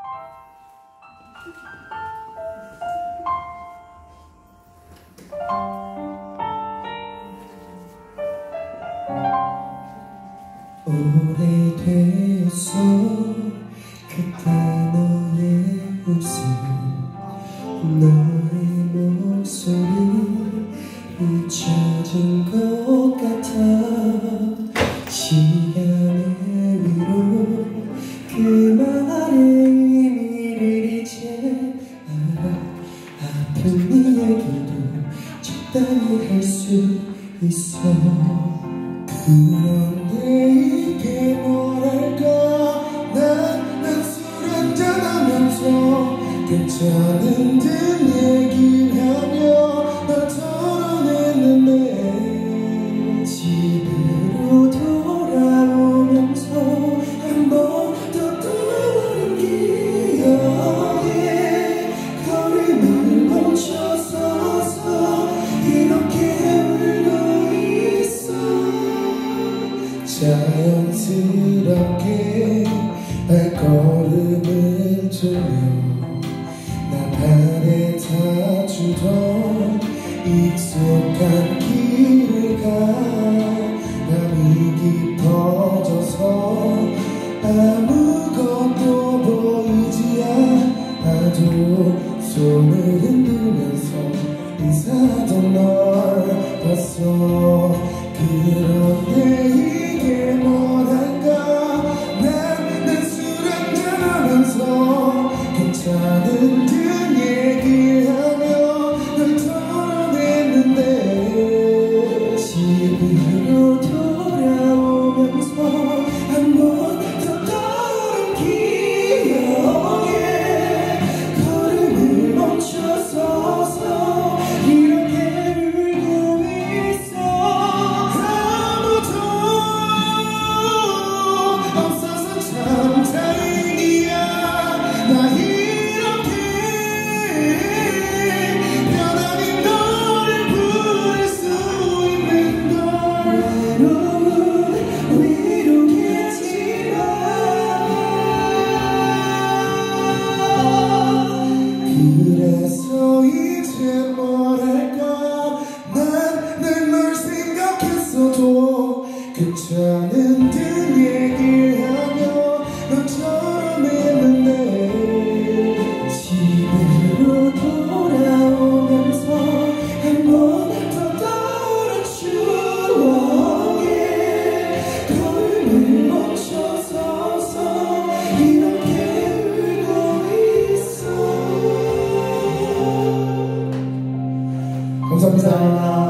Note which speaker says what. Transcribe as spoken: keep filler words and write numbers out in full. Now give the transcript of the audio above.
Speaker 1: 오래되었어 그때 너의 웃음 너의 목소리 잊혀진 것 같아 시간의 위로 그 말의 의미를 이제 알아 아픈 네 얘기도 적당히 할 수 있어 그런데 이게 뭐랄까 난 난 술 한잔하면서 괜찮은 듯 얘기하며 널 털어냈는데 집으로 돌아오면서 한 번 더 떠오른 기억에 걸음을 멈춰서서 이렇게 울고 있어 자연스럽게 발걸음을 돌려 난 발에 닿주던 익숙한 길을 가 밤이 깊어져서 아무것도 보이지 않아도 손을 흔들면서 인사하던 널 봤어 그런데 이게 뭐랄까 난 난 술 한잔하면서 괜찮은 듯 얘기하며 널 털어냈는데 집으로 돌아오면서 한 번 더 떠오른 기억에 걸음을 멈춰서서 이렇게 울고 있어 아무도 없어서 참 다행이야 나 이렇게 편안히 너를 부를 수 있는 걸 외로운 위로겠지만 그래서 이제 뭐랄까 난 늘 널 생각했어도 괜찮은 듯 얘기하며 널 털어냈는데 집으로 돌아오면서 한 번 더 떠오른 추억에 걸음을 멈춰서서 이렇게 울고 있어 감사합니다.